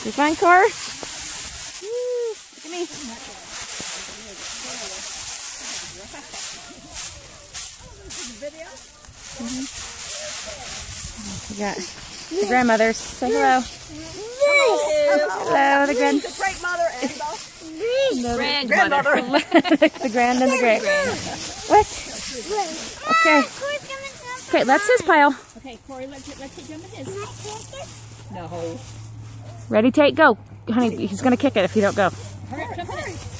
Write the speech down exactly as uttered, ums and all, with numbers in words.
You fine, Cor? Woo, look at me. Mm-hmm. We got the grandmothers. Say hello. Hello, the grand. The great mother and the grandmother. The grand and the great. What? Okay. Okay, that's his pile. Okay, Corey, let's let's jump in his. No. Ready, take, go. Honey, he's gonna kick it if you don't go. Hurry up, jump in it.